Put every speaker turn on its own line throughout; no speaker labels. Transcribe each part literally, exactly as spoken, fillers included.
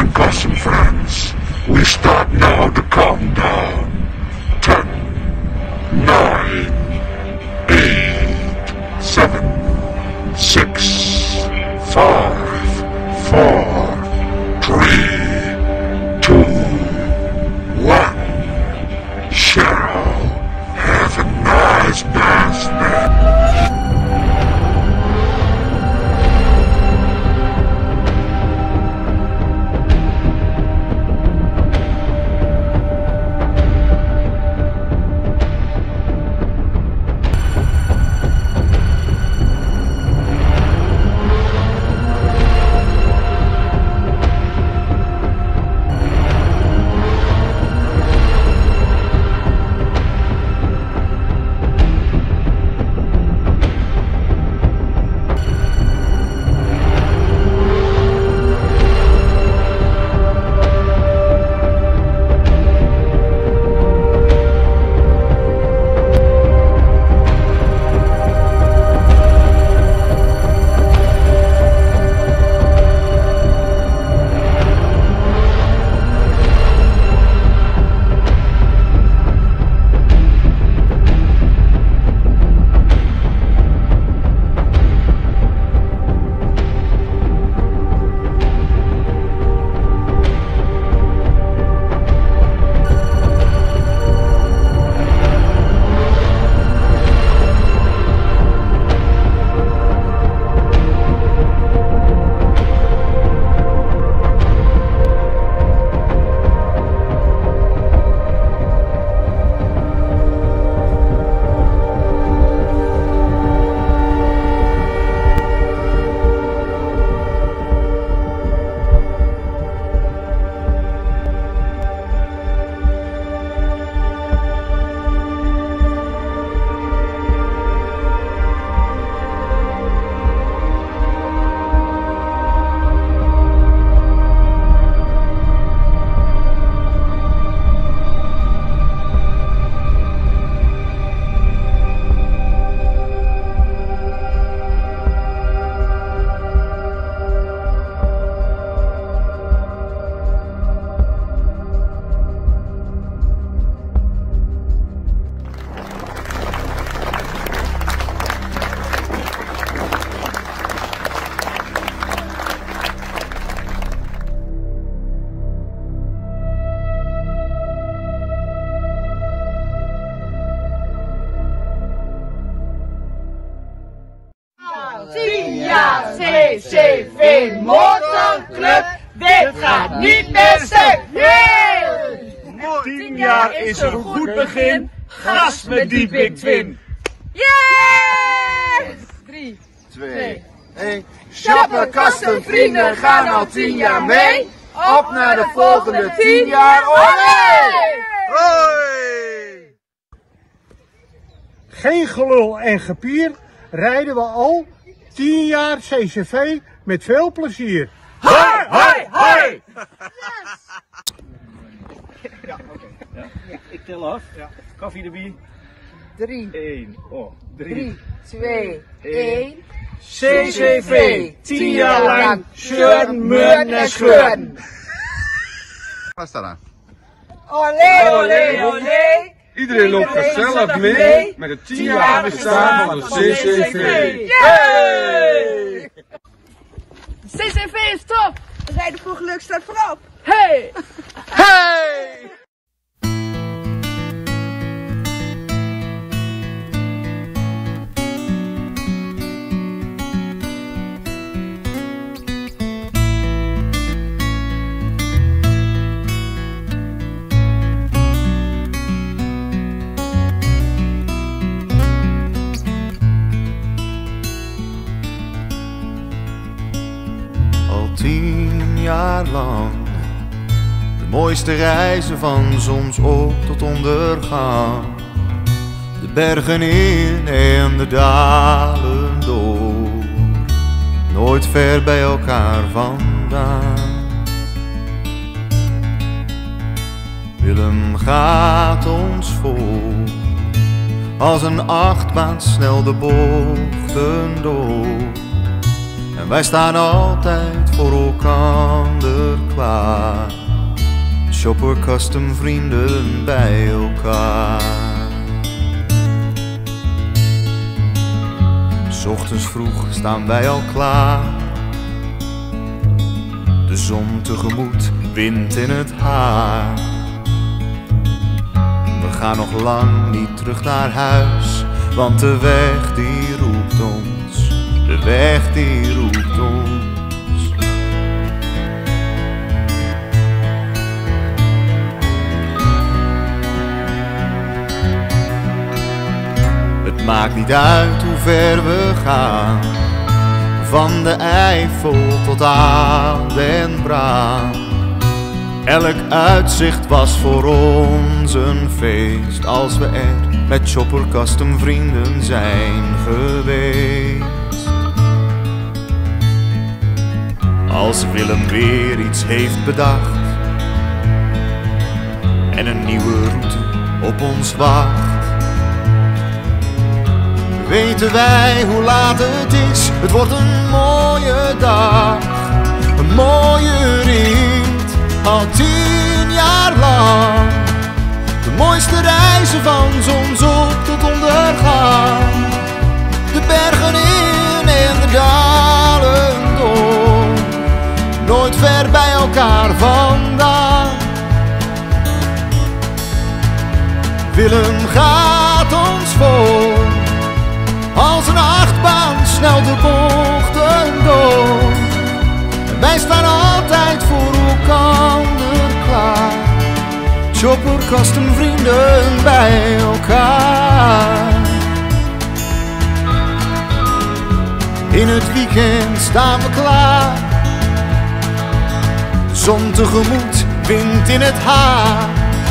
and Cousin friends, we start now the countdown. Ten, nine, eight, seven, six, five, four, three, two, one. Cheryl, have a nice birthday.
tien jaar C C V Motorclub, dit gaat niet meer stuk.
tien jaar is een goed begin, gas met die Big Twin.
Yes! drie, twee, één. Chappe, kasten, vrienden gaan al tien jaar mee. Op naar de volgende tien jaar. Olé!
Hoi!
Geen gelul en gepier, rijden we al tien jaar C C V met veel plezier.
Hoi, hoi, hoi!
Ja, oké.
Ja. Ja. Ik tel af. Ja. Koffie erbij.
drie,
één. Oh,
drie, twee, één.
C C V, tien jaar lang, scheuren, meuren en scheuren.
Wat staat daar?
Olé, olé, olé.
Iedereen loopt gezellig mee met het tien jaar bestaan van de C C V.
Yay!
C C V is top!
We rijden voor geluk staat voorop.
Hey!
Hey!
Tien jaar lang, de mooiste reizen van zonsop tot ondergang. De bergen in en de dalen door, nooit ver bij elkaar vandaan. Willem gaat ons voor, als een achtbaan snel de bochten door. En wij staan altijd voor elkander klaar. Chopper Custom vrienden bij elkaar. 'S Ochtends vroeg staan wij al klaar. De zon tegemoet, wind in het haar. We gaan nog lang niet terug naar huis, want de weg die roept ons, de weg die roept ons. Het maakt niet uit hoe ver we gaan, van de Eifel tot aan Den Braam. Elk uitzicht was voor ons een feest, als we er met Chopper Custom vrienden zijn geweest. Als Willem weer iets heeft bedacht en een nieuwe route op ons wacht, weten wij hoe laat het is. Het wordt een mooie dag, een mooie rit, al tien jaar lang. De mooiste reizen van zonsop tot ondergang. De bergen in en de dalen door, nooit ver bij elkaar vandaan. Willem gaat ons voor, als een achtbaan snel de bochten door. En wij staan altijd voor elkander klaar. Chopper Custom vrienden bij elkaar. In het weekend staan we klaar. De zon tegemoet, wind in het haar.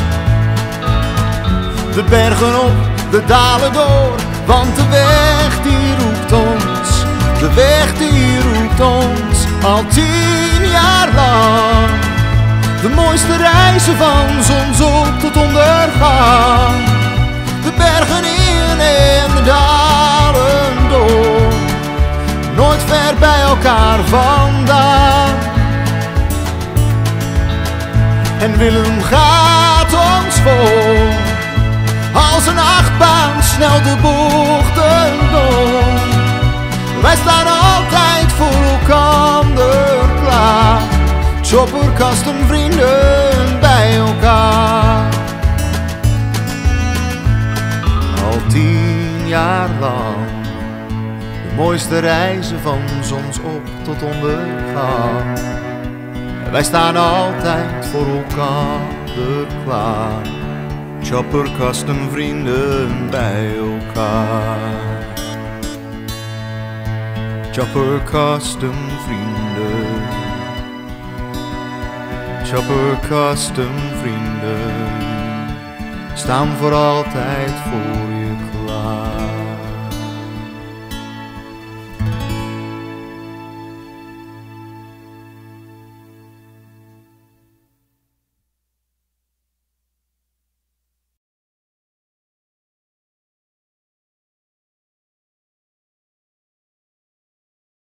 De bergen op, de dalen door, want de weg die roept ons, de weg die roept ons, al tien jaar lang. De mooiste reizen van zonsop tot ondergang. De bergen in en de dalen door, nooit ver bij elkaar vandaan. En Willem gaat ons voor, als een achtbaan snel de bochten door. Wij staan altijd voor elkander klaar. Chopper Custom vrienden bij elkaar. Al tien jaar lang, de mooiste reizen van zonsop tot ondergang. Wij staan altijd voor elkander klaar. Chopper Custom vrienden bij elkaar. Chopper Custom vrienden. Chopper Custom vrienden. Staan voor altijd voor je.